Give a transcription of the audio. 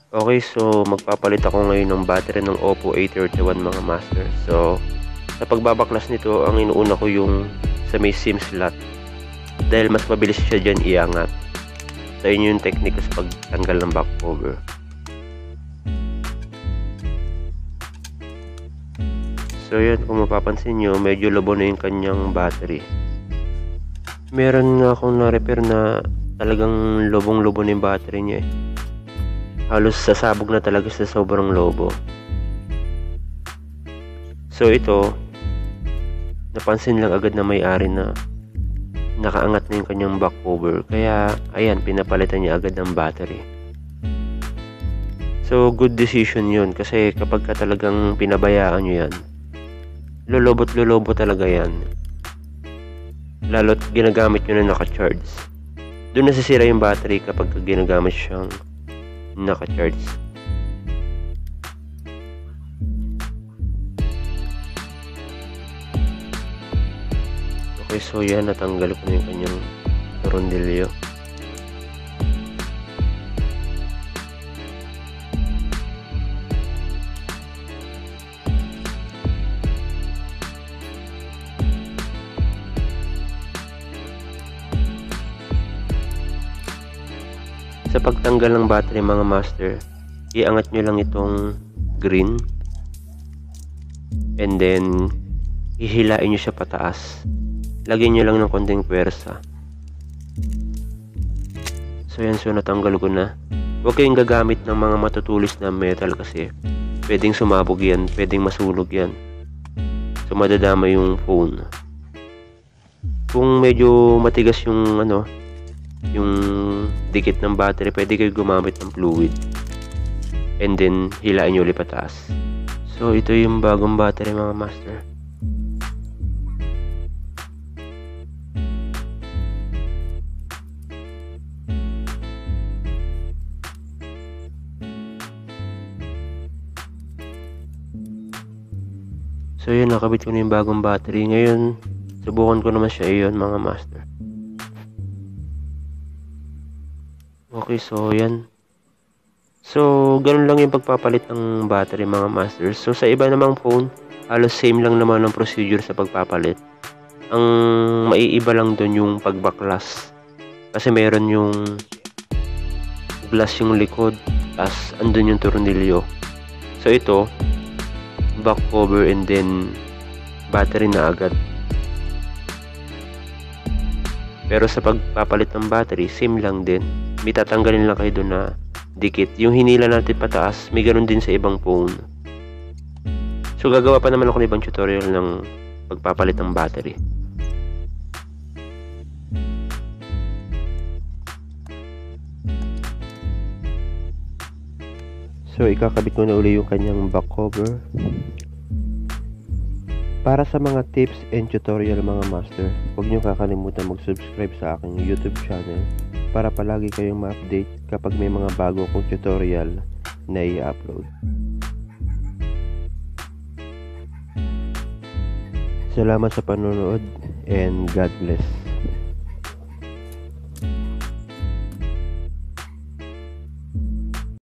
Okay, so magpapalit ako ngayon ng battery ng Oppo A31 mga master. So, sa pagbabaklas nito, ang inuuna ko yung sa may SIM slot. Dahil mas mabilis siya dyan iangat. So, yun yung technique ko sa pagtanggal ng back cover. So, yun, kung mapapansin nyo, medyo labo na yung kanyang battery. Meron nga akong na-repair na talagang lobong-lobo na yung battery niya eh. Halos sasabog na talaga sa sobrang lobo. So ito, napansin lang agad na may-ari na nakaangat na yung kanyang back cover. Kaya ayan, pinapalitan niya agad ng battery. So good decision yun, kasi kapag ka talagang pinabayaan nyo yan, lulobot talaga yan. Lalo't ginagamit nyo na naka-charge. Doon nasisira yung battery kapag ginagamit siyang naka-charge. Okay, so yan, natanggal ko na yung kanyang tornilyo. Sa pagtanggal ng battery mga master, iangat nyo lang itong green and then hihilain nyo siya pataas. Lagyan nyo lang ng konting pwersa. So yan, so natanggal ko na. Huwag kayong gagamit ng mga matutulis na metal kasi pwedeng sumabog yan, pwedeng masunog yan. So madadama yung phone. Kung medyo matigas yung yung dikit ng battery, pwede kayo gumamit ng fluid and then hilain nyo ulit pataas. So ito yung bagong battery mga master. So yun, nakabit ko na yung bagong battery. Ngayon subukan ko naman siya iyon mga master. Okay, so yan. So, ganun lang yung pagpapalit ng battery mga master. So, sa iba namang phone, halos same lang naman ang procedure sa pagpapalit. Ang maiiba lang dun yung pagbaklas. Kasi meron yung glass yung likod, tas andun yung tornilyo. So, ito, back cover and then battery na agad. Pero sa pagpapalit ng battery, same lang din. May tatanggalin lang kayo doon na dikit. Yung hinila natin pataas, may ganun din sa ibang phone. So gagawa pa naman ako ng ibang tutorial ng pagpapalit ng battery. So ikakabit ko na uli yung kanyang back cover. Para sa mga tips and tutorial mga master, huwag niyo kakalimutan mag-subscribe sa aking YouTube channel para palagi kayong ma-update kapag may mga bago kong tutorial na i-upload. Salamat sa panonood and God bless.